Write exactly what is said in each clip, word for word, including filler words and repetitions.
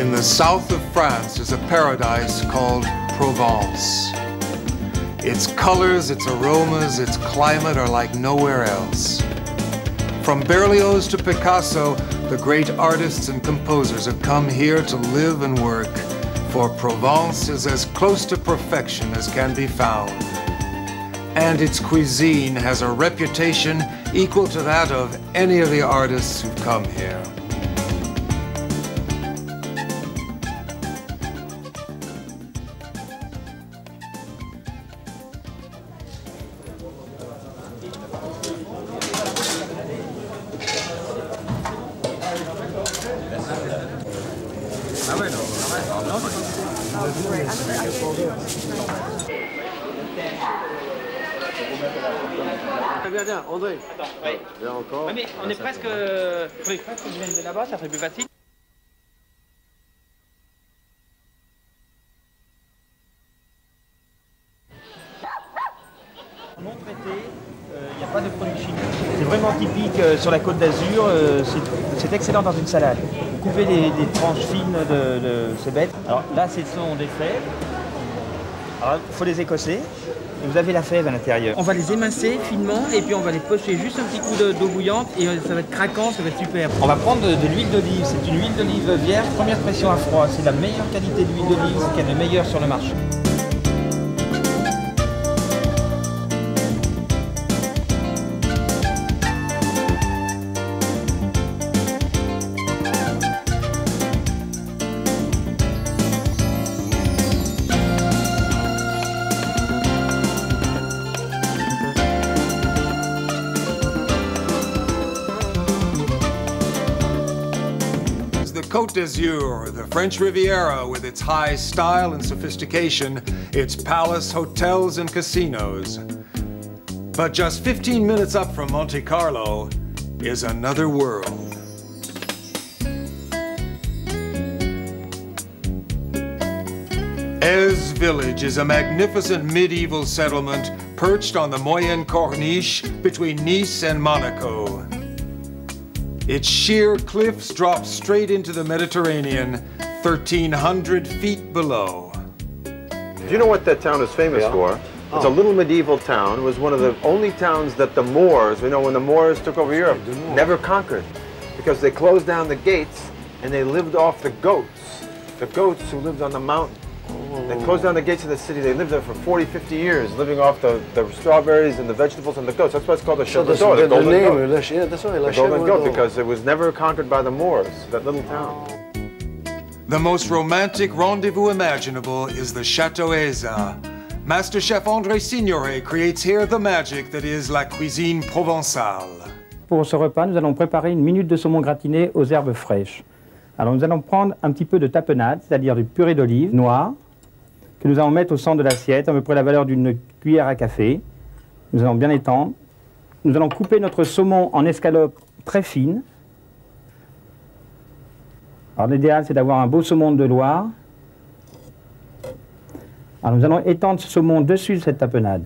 In the south of France is a paradise called Provence. Its colors, its aromas, its climate are like nowhere else. From Berlioz to Picasso, the great artists and composers have come here to live and work, for Provence is as close to perfection as can be found. And its cuisine has a reputation equal to that of any of the artists who've come here. Bien, bien, André. Attends, oui. Bien encore. Oui, mais on est presque. On est presque viennent de là-bas, ça serait plus facile. Non traité, il n'y a pas de produits chimiques. C'est vraiment typique euh, sur la Côte d'Azur, euh, c'est excellent dans une salade. Vous coupez des, des tranches fines de, de ces bêtes. Alors là, ce sont des fèves. Alors il faut les écosser. Et vous avez la fève à l'intérieur. On va les émincer finement et puis on va les pocher juste un petit coup d'eau bouillante et ça va être craquant, ça va être super. On va prendre de, de l'huile d'olive, c'est une huile d'olive vierge, première pression à froid. C'est la meilleure qualité d'huile d'olive, c'est qu'elle est meilleure sur le marché. Côte d'Azur, the French Riviera with its high style and sophistication, its palace, hotels and casinos. But just fifteen minutes up from Monte Carlo is another world. Ez Village is a magnificent medieval settlement perched on the Moyenne Corniche between Nice and Monaco. Its sheer cliffs drop straight into the Mediterranean, thirteen hundred feet below. Do you know what that town is famous yeah. for? It's oh. a little medieval town. It was one of the only towns that the Moors, you know, when the Moors took over Europe, never conquered. Because they closed down the gates and they lived off the goats. The goats who lived on the mountain. They closed down the gates of the city. They lived there for forty, fifty years, living off the, the strawberries and the vegetables and the goats. That's why it's called the Chevreau, so the golden name, goat. Yeah, that's right, the golden goat, because it was never conquered by the Moors, that little town. The most romantic rendezvous imaginable is the Chateau Eza. Master Chef André Signoret creates here the magic that is la cuisine provençale. Pour ce repas, nous allons préparer une minute de saumon gratiné aux herbes fraîches. Alors nous allons prendre un petit peu de tapenade, c'est-à-dire du purée d'olive noire, que nous allons mettre au centre de l'assiette, à peu près la valeur d'une cuillère à café. Nous allons bien étendre. Nous allons couper notre saumon en escalopes très fines. Alors l'idéal, c'est d'avoir un beau saumon de Loire. Alors nous allons étendre ce saumon dessus de cette tapenade.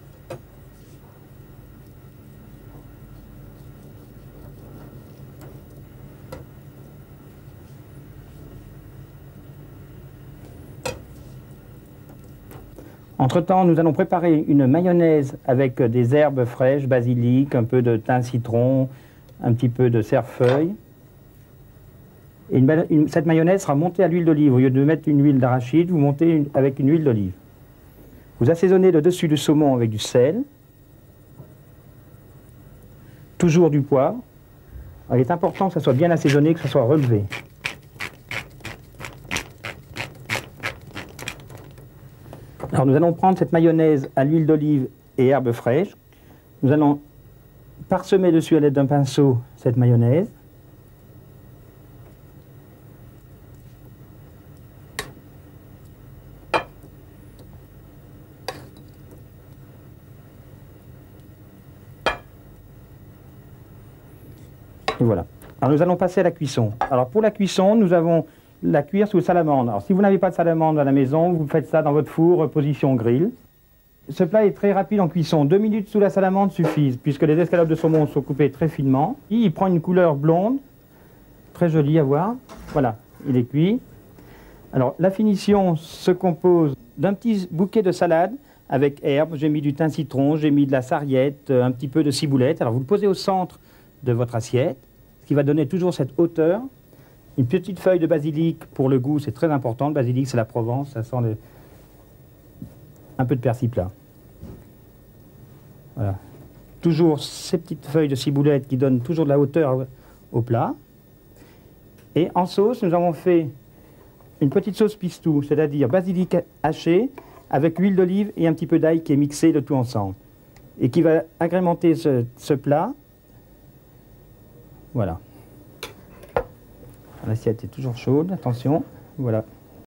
Entre-temps, nous allons préparer une mayonnaise avec des herbes fraîches, basilic, un peu de thym citron, un petit peu de cerfeuil. Et une, une, cette mayonnaise sera montée à l'huile d'olive. Au lieu de mettre une huile d'arachide, vous montez une, avec une huile d'olive. Vous assaisonnez le dessus du saumon avec du sel, toujours du poivre. Alors, il est important que ça soit bien assaisonné, que ça soit relevé. Alors nous allons prendre cette mayonnaise à l'huile d'olive et herbes fraîches. Nous allons parsemer dessus à l'aide d'un pinceau cette mayonnaise. Et voilà. Alors nous allons passer à la cuisson. Alors pour la cuisson, nous avons la cuire sous salamandre. Alors si vous n'avez pas de salamandre à la maison, vous faites ça dans votre four, position grill. Ce plat est très rapide en cuisson. Deux minutes sous la salamandre suffisent, puisque les escalopes de saumon sont coupées très finement. Il prend une couleur blonde, très jolie à voir. Voilà, il est cuit. Alors, la finition se compose d'un petit bouquet de salade avec herbes. J'ai mis du thym citron, j'ai mis de la sarriette, un petit peu de ciboulette. Alors, vous le posez au centre de votre assiette, ce qui va donner toujours cette hauteur. Une petite feuille de basilic pour le goût, c'est très important. Le basilic, c'est la Provence, ça sent le... un peu de persil plat. Voilà. Toujours ces petites feuilles de ciboulette qui donnent toujours de la hauteur au plat. Et en sauce, nous avons fait une petite sauce pistou, c'est-à-dire basilic haché avec huile d'olive et un petit peu d'ail qui est mixé de tout ensemble. Et qui va agrémenter ce, ce plat. Voilà. L'assiette est toujours chaude, attention. Voilà.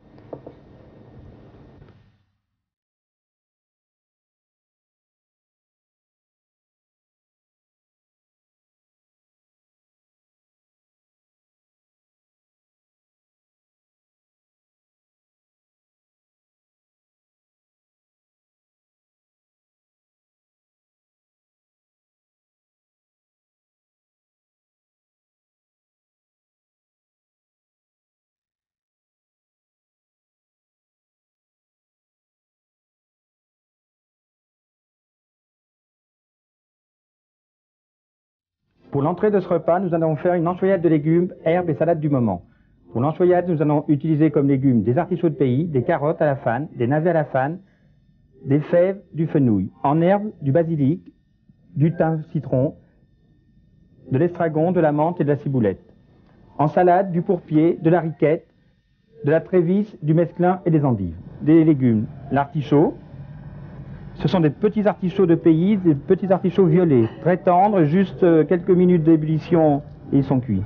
Pour l'entrée de ce repas, nous allons faire une enchoyade de légumes, herbes et salades du moment. Pour l'enchoyade, nous allons utiliser comme légumes des artichauts de pays, des carottes à la fane, des navets à la fane, des fèves, du fenouil. En herbes, du basilic, du thym citron, de l'estragon, de la menthe et de la ciboulette. En salade, du pourpier, de la riquette, de la trévisse, du mesclun et des endives. Des légumes, l'artichaut. Ce sont des petits artichauts de pays, des petits artichauts violets, très tendres, juste quelques minutes d'ébullition et ils sont cuits.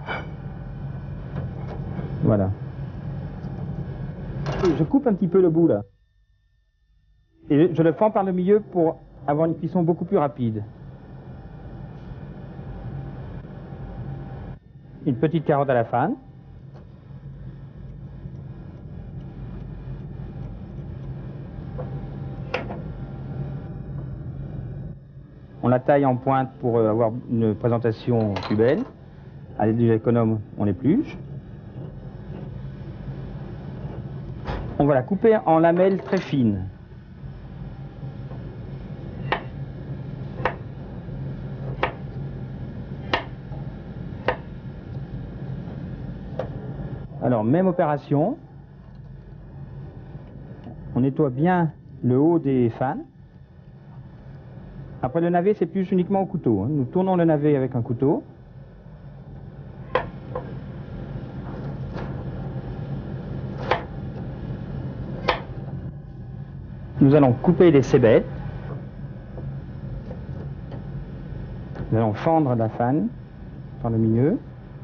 Voilà. Je coupe un petit peu le bout là. Et je le fends par le milieu pour avoir une cuisson beaucoup plus rapide. Une petite carotte à la fane. On la taille en pointe pour avoir une présentation plus belle. À l'aide du économe, on l'épluche. On va la couper en lamelles très fines. Alors, même opération. On nettoie bien le haut des fanes. Après, le navet, c'est plus uniquement au couteau. Nous tournons le navet avec un couteau. Nous allons couper les cébettes. Nous allons fendre la fane dans le milieu.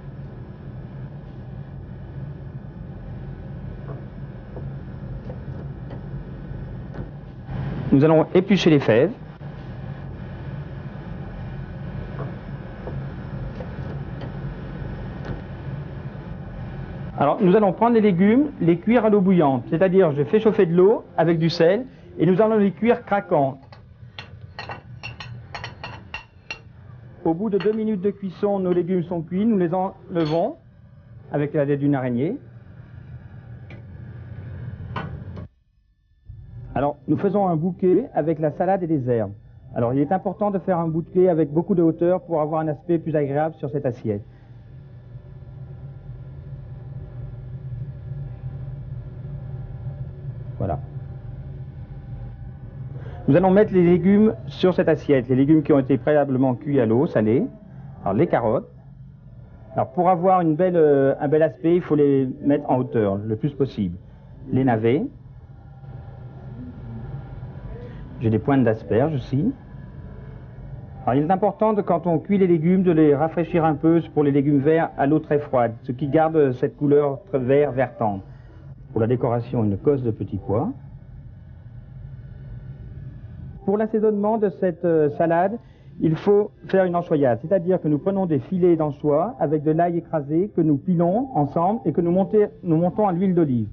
Nous allons éplucher les fèves. Alors, nous allons prendre les légumes, les cuire à l'eau bouillante, c'est-à-dire je fais chauffer de l'eau avec du sel et nous allons les cuire craquantes. Au bout de deux minutes de cuisson, nos légumes sont cuits, nous les enlevons avec l'aide d'une araignée. Alors, nous faisons un bouquet avec la salade et les herbes. Alors, il est important de faire un bouquet avec beaucoup de hauteur pour avoir un aspect plus agréable sur cette assiette. Voilà. Nous allons mettre les légumes sur cette assiette, les légumes qui ont été préalablement cuits à l'eau salée. Alors les carottes. Alors pour avoir une belle, euh, un bel aspect, il faut les mettre en hauteur le plus possible. Les navets. J'ai des pointes d'asperges aussi. Alors il est important, de, quand on cuit les légumes, de les rafraîchir un peu pour les légumes verts à l'eau très froide, ce qui garde cette couleur très vert, vert tendre. Pour la décoration, une cosse de petits pois. Pour l'assaisonnement de cette euh, salade, il faut faire une enchoyade, c'est-à-dire que nous prenons des filets d'anchois avec de l'ail écrasé que nous pilons ensemble et que nous, monter, nous montons à l'huile d'olive.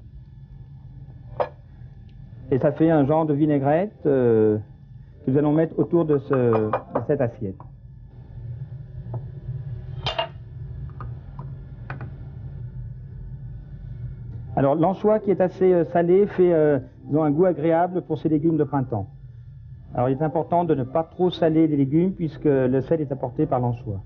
Et ça fait un genre de vinaigrette euh, que nous allons mettre autour de, ce, de cette assiette. Alors l'anchois qui est assez euh, salé fait euh, disons, un goût agréable pour ces légumes de printemps. Alors il est important de ne pas trop saler les légumes puisque le sel est apporté par l'anchois.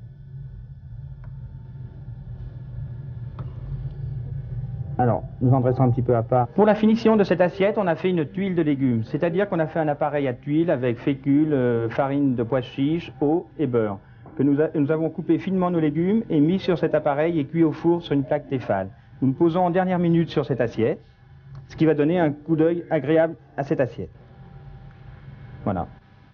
Alors, nous en dressons un petit peu à part. Pour la finition de cette assiette, on a fait une tuile de légumes, c'est-à-dire qu'on a fait un appareil à tuile avec fécule, euh, farine de pois chiche, eau et beurre, que nous, a, nous avons coupé finement nos légumes et mis sur cet appareil et cuit au four sur une plaque Tefal. Nous nous posons en dernière minute sur cette assiette, ce qui va donner un coup d'œil agréable à cette assiette. Voilà.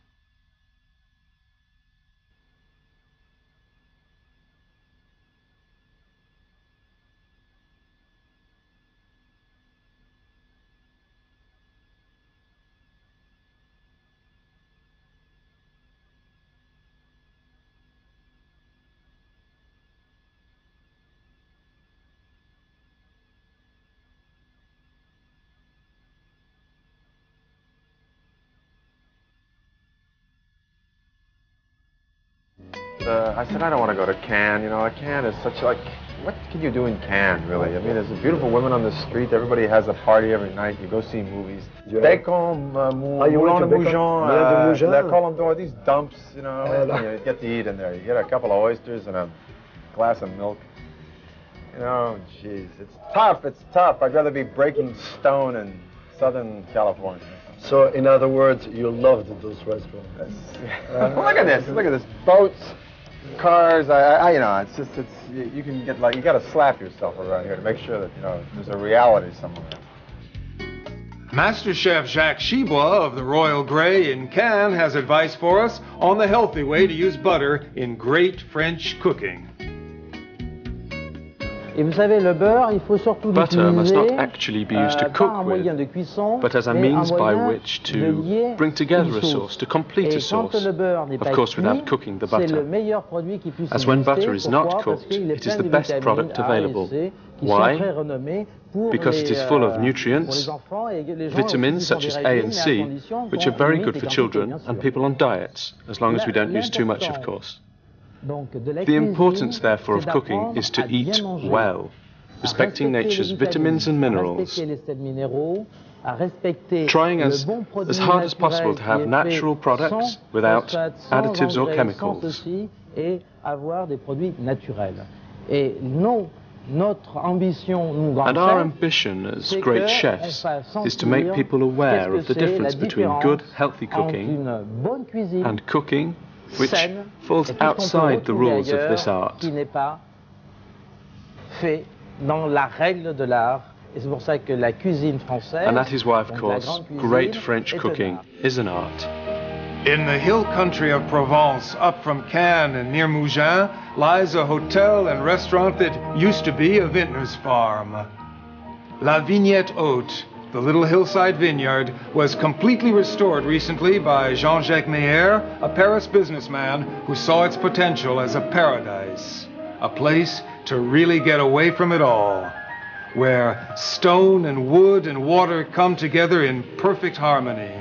Uh, I said, I don't want to go to Cannes. You know, a Cannes is such like, what can you do in Cannes, really? I mean, there's beautiful women on the street. Everybody has a party every night. You go see movies. Bécon, uh, Mou- Ah, you Moulin went de to Bécon? Moulin, Moulin de uh, Moulin? they call them door, these dumps, you know, Uh, and you get to eat in there. You get a couple of oysters and a glass of milk. You know, jeez, it's tough, it's tough. I'd rather be breaking stone in Southern California. So, in other words, you loved those restaurants. Uh, look at this, look at this, boats, cars, I, I, you know, it's just, it's, you, you can get like, you gotta slap yourself around here to make sure that, you know, there's a reality somewhere. Master Chef Jacques Chibois of the Royal Grey in Cannes has advice for us on the healthy way to use butter in great French cooking. Et vous savez, le beurre, il faut surtout Butter must not l'utiliser actually be used to euh, pas cook un with, moyen de cuisson, but as a mais un means by moyen which de to lier bring together une a sauce, to complete Et a quand sauce. le beurre n'est Of pas course, cuit, without cooking the c'est le butter. meilleur produit qui puisse As when exister. butter is Pourquoi? not Parce cooked, qu'il est it is plein the de best vitamines product A et available. C qui Why? sont très renommées pour Because les, it is full of euh, nutrients, pour les enfants et les gens vitamins qui sont such des as A régimes, and mais à C, condition which qu'on are very limite good les for quantités, children bien sûr. and people on diets, as long as we don't use too much, of L'important, course. Donc, de la The cuisine, importance, therefore, of c'est cooking d'apprendre is to à bien eat manger, well, à respecting respecter nature's les vitamins and à minerals, respecter les sels minéraux, à respecter trying le as, bon produit as hard as naturel possible to qui have est natural fait products sans without phosphate, sans additives or engrais, chemicals. sans ceci, et avoir des produits naturels. Et non, notre ambition, nous, grands And our chefs, ambition as c'est great que chefs on fasse is to make sentir people aware qu'est-ce of que the c'est difference la between différence good, healthy entre cooking une bonne cuisine and cooking which saine falls et tout ce qu'on peut outside the retrouver rules of ailleurs this art. qui n'est pas fait dans la règle de l'art. Et c'est pour ça que la cuisine française, And that is why, of donc la course, grande cuisine, great French est un cooking art. is an art. In the hill country of Provence, up from Cannes and near Mougins, lies a hotel and restaurant that used to be a vintner's farm. La Vignette Haute, the little hillside vineyard, was completely restored recently by Jean-Jacques Meyer, a Paris businessman who saw its potential as a paradise, a place to really get away from it all, where stone and wood and water come together in perfect harmony.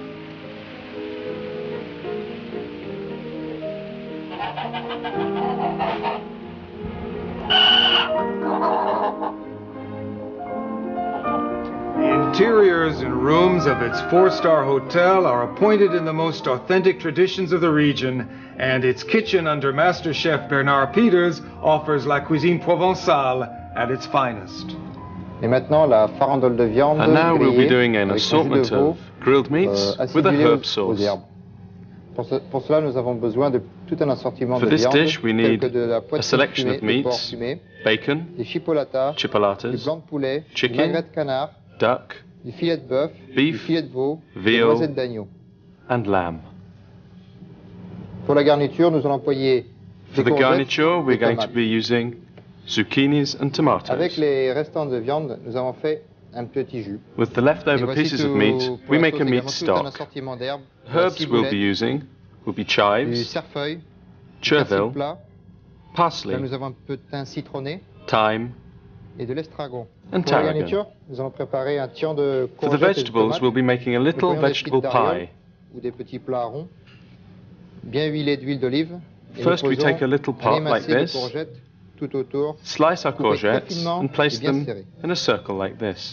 The interiors and rooms of its four-star hotel are appointed in the most authentic traditions of the region, and its kitchen under Master Chef Bernard Peters offers la cuisine provençale at its finest. Et maintenant, la farandole de viande And now we'll be grillée doing an avec un jus de assortment veau, of grilled meats euh, with a acidulé herb aux, aux sauce. herbes. Pour, ce- pour cela, nous avons besoin de tout un assortiment For de this viande, dish, we tels need que de la a poitrine selection fumée of de porc meats, fumé, bacon, des chipolatas, du chipolatas, blanc de poulet, chicken, du magret de canard, duck, du filet de bœuf, beef, du filet de veau, veal, des noisettes d'agneau. and lamb. Pour la garniture, nous allons employer For des the courgettes, garniture, we're des going to tomates. be using zucchinis and Avec tomatoes. les restants de viande, nous avons fait un petit jus. With the Et leftover voici pieces tout- of meat, pour we la make sauce a meat également tout un stock. assortiment d'herbes, de la Herbs we'll be ciboulette, using will be du chives, cerfeuil, du persil chervil, plat. Là, parsley, nous avons un peu de thym citronné thyme, et de l'estragon. and Pour la tarragon. garniture, nous allons préparer un tian de For the courgettes et de vegetables, tomates. we'll be making a Nous little prenons des vegetable petites darioles pie. ou des petits plats ronds, bien huilés d'huile d'olive. et First, nous we posons take a little un pot like émincé de this, courgettes tout autour. Slice our Coupez très courgettes finement and place et bien them serré. in a circle like this,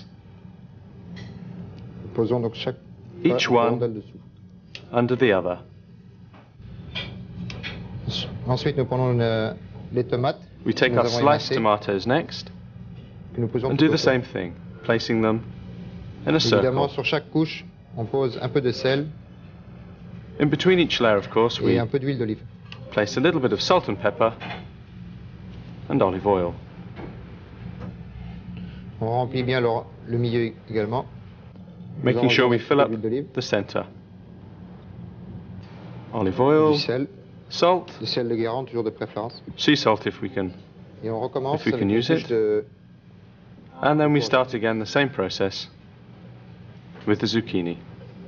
Posons donc chaque Each fois one. une rondelle dessous. under the other. Ensuite, nous prenons une- les tomates We que take nous our avons sliced émincées, tomatoes next que nous posons and tout do the autour. same thing, placing them in a Évidemment, circle. sur chaque couche, on pose un peu de sel In between each layer, of course, et we un peu d'huile d'olive. place a little bit of salt and pepper and olive oil. On remplit bien le, le milieu également. Nous Making sure we arrosons fill de up l'huile d'olive, the center. Olive oil, du sel, salt, du sel de Guérande, toujours de préférence. sea salt if we can, Et on recommence If we avec can une use couche it. de and then we start again the same process with the zucchini.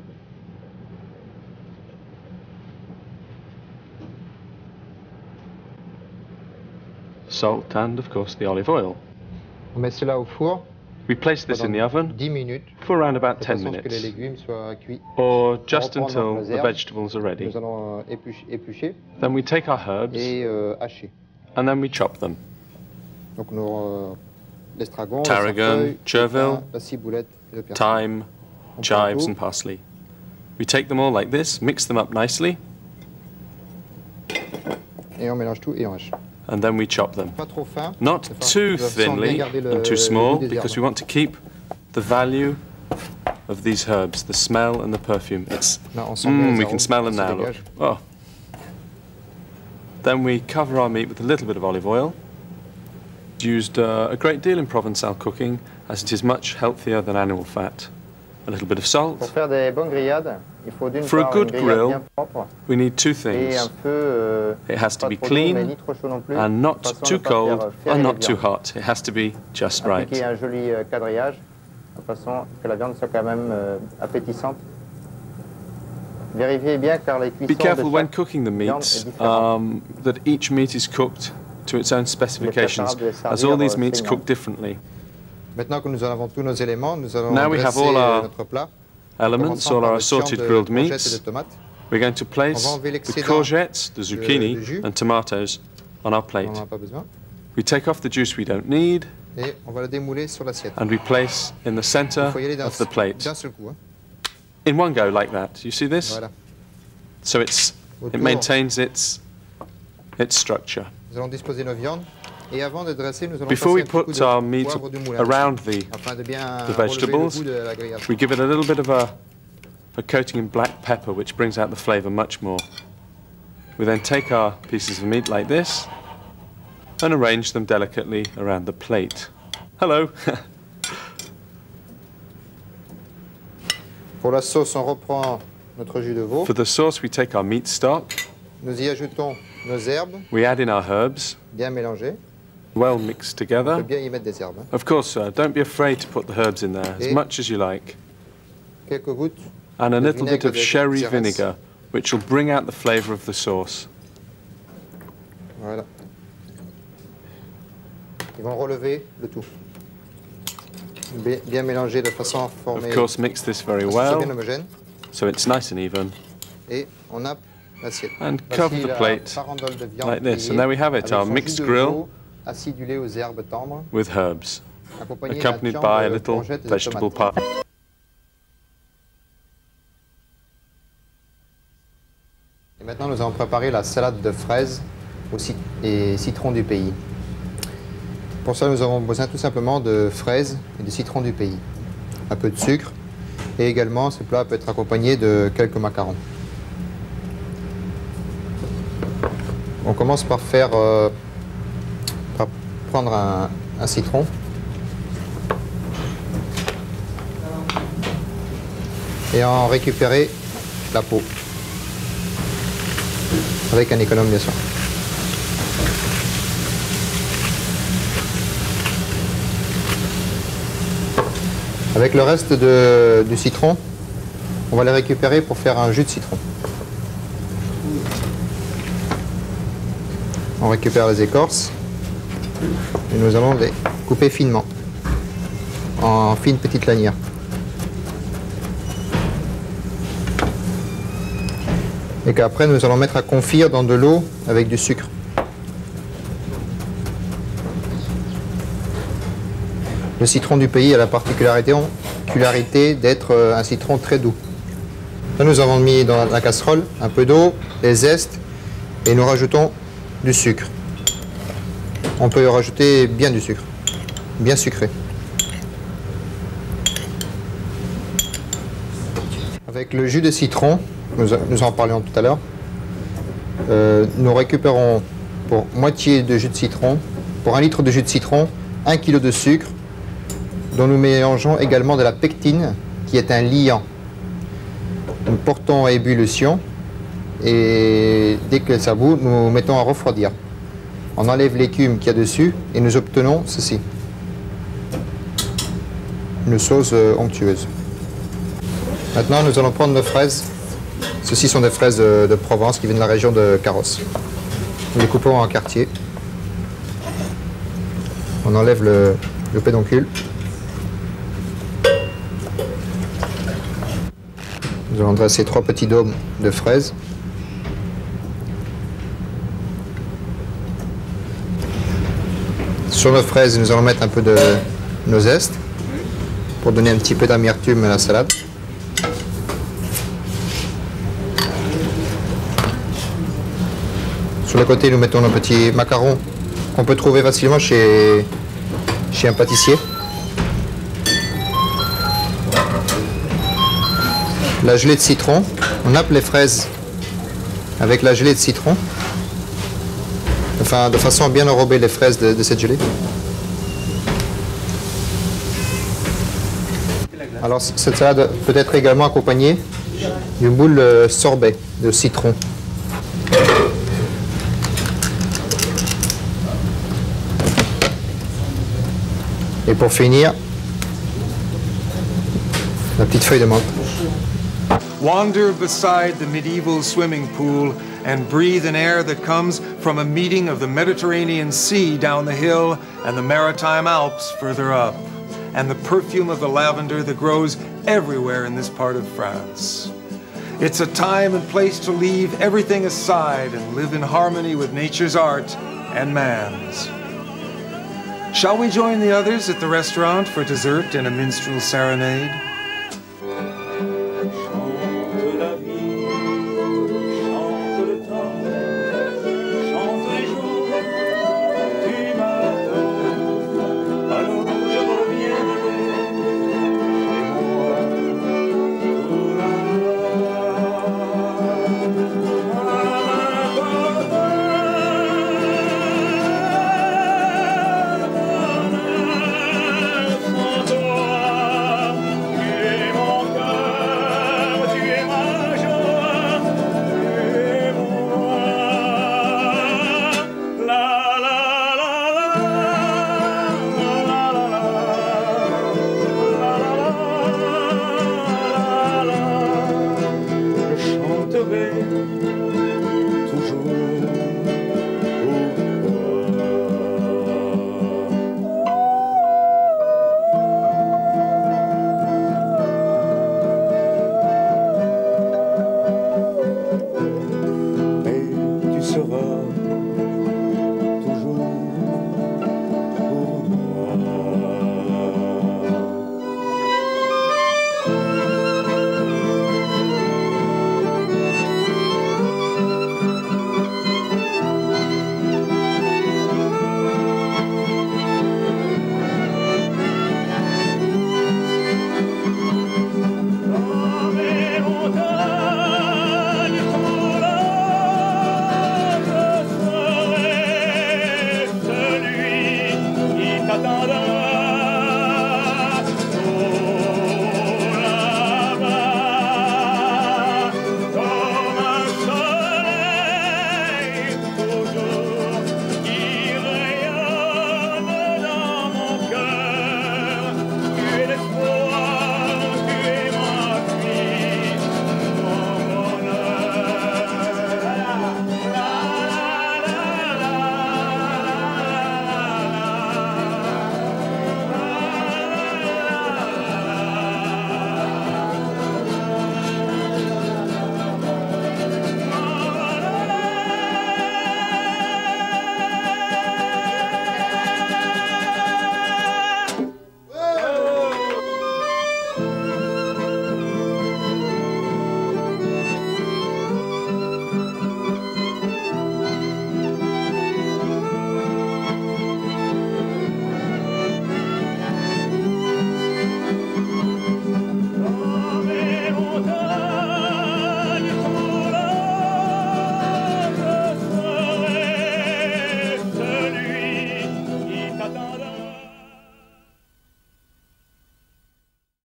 Salt and, of course, the olive oil. On met cela au four We place this in the pendant oven dix minutes, for around about de ten façon à ce que les minutes, légumes soient cuits. or just reprend until nos the herbes. vegetables are ready. Nous allons euh, éplucher, éplucher Then we take our herbs et euh, hacher. and then we chop them. Donc nos, euh, l'estragon, Tarragon, le cerfeuil, chervil, le thym, la ciboulette et le persil. Thyme, On chives prend and parsley. We take them all like this, mix them up nicely, tout et on mélange tout et on hache. and then we chop them. Pas trop fin, Not de fa- too de façon à bien thinly garder le- and too le small, goût des because we herbes. want to keep the value of these herbs, the smell and the perfume. It's Là, on sent bien mm, les we can arômes smell qui them se now. Look. dégagent. Oh. Then we cover our meat with a little bit of olive oil. Used uh, a great deal in Provençal cooking, as it is much healthier than animal fat. A little bit of Pour salt. faire des bonnes grillades, il faut d'une For a part good une grillade grill, bien propre We need two et un things. feu euh, It has to pas be trop chaud, mais clean ni trop chaud non plus, and de not façon à too ne pas faire, cold euh, faire and les not too viandes. hot. It has to be just right. Appliquer un joli euh, quadrillage, de façon que la viande soit quand même euh, appétissante. Vérifiez bien car les cuissons Be careful de when chaque cooking the viande meats est différente. um, that each meat is cooked to its own specifications, préférable de servir, as all these euh, meats saignant. cook differently. Maintenant que nous avons tous nos éléments, nous allons Now we have dresser all our notre plat. Elements, Commençons all par our le fion assorted de grilled courgettes meats. et de tomates. We're going to On place va enlever the l'excédent courgettes, the de- zucchini, de jus. and tomatoes on our On plate. n'en a pas besoin. We take off the juice we don't need, Et on va le démouler sur l'assiette. and we place in the center Il faut y aller d'un of the plate. d'un seul coup. Hein. In one go, like that. You see this? Voilà. So it's it Autour, maintains its its structure. nous allons disposer nos viandes. Et avant de dresser, nous allons Before passer we un petit coup put de our meat poivre du moulin around the afin de bien the relever vegetables, le goût de la grillade. we give it a little bit of a, a coating in black pepper, which brings out the flavor much more. We then take our pieces of meat like this and arrange them delicately around the plate. Hello. Pour la sauce, on reprend notre jus de veau. For the sauce, we take our meat stock, Nous y ajoutons nos herbes, we add in our herbs, bien mélangées. well mixed On peut together. bien y mettre des herbes. hein. Of course, sir, don't be afraid to put the herbs in there, as Et- much as you like. Quelques gouttes. And a de little bit vinaigre of de sherry Xérès. vinegar, which will bring out the flavor of the sauce. Voilà. Ils vont relever le tout. Bien, bien mélanger de façon à former Of course, mix this very à ce que ce soit bien well, homogène. so it's nice and even. Et on nappe l'assiette. And Voici cover the la plate farandole de viande like this. grillée And there we have it, avec our son mixed jus de grill veau acidulé aux herbes tendres, with herbs, accompagné d'un accompanied fion by a de little courgettes et de vegetable tomates. pie. Et maintenant, nous allons préparer la salade de fraises au cit- et citron du pays. Pour ça, nous avons besoin tout simplement de fraises et de citron du pays. Un peu de sucre. Et également, ce plat peut être accompagné de quelques macarons. On commence par faire, euh, par prendre un, un citron. Et en récupérer la peau. Avec un économe, bien sûr. Avec le reste de- du citron, on va les récupérer pour faire un jus de citron. On récupère les écorces et nous allons les couper finement, en fines petites lanières. Et qu'après nous allons mettre à confire dans de l'eau avec du sucre. Le citron du pays a la particularité, particularité d'être un citron très doux. Là, nous avons mis dans la casserole un peu d'eau, des zestes, et nous rajoutons du sucre. On peut y rajouter bien du sucre, bien sucré. Avec le jus de citron, nous, nous en parlions tout à l'heure, euh, nous récupérons pour moitié de jus de citron, pour un litre de jus de citron, un kilo de sucre, dont nous mélangeons également de la pectine, qui est un liant. Nous portons à ébullition et dès que ça bout, nous mettons à refroidir. On enlève l'écume qu'il y a dessus et nous obtenons ceci. Une sauce onctueuse. Maintenant, nous allons prendre nos fraises. Ceci sont des fraises de, de Provence qui viennent de la région de Carrosse. Nous les coupons en quartiers. On enlève le, le pédoncule. Nous allons dresser trois petits dômes de fraises. Sur nos fraises, nous allons mettre un peu de nos zestes pour donner un petit peu d'amertume à la salade. Sur le côté, nous mettons nos petits macarons qu'on peut trouver facilement chez, chez un pâtissier. La gelée de citron, on nappe les fraises avec la gelée de citron, enfin de façon à bien enrober les fraises de, de cette gelée. Alors cette salade peut être également accompagnée d'une boule sorbet de citron. Et pour finir, la petite feuille de menthe. Wander beside the medieval swimming pool and breathe an air that comes from a meeting of the Mediterranean Sea down the hill and the Maritime Alps further up, and the perfume of the lavender that grows everywhere in this part of France. It's a time and place to leave everything aside and live in harmony with nature's art and man's. Shall we join the others at the restaurant for dessert and a minstrel serenade? Celui qui t'attendra.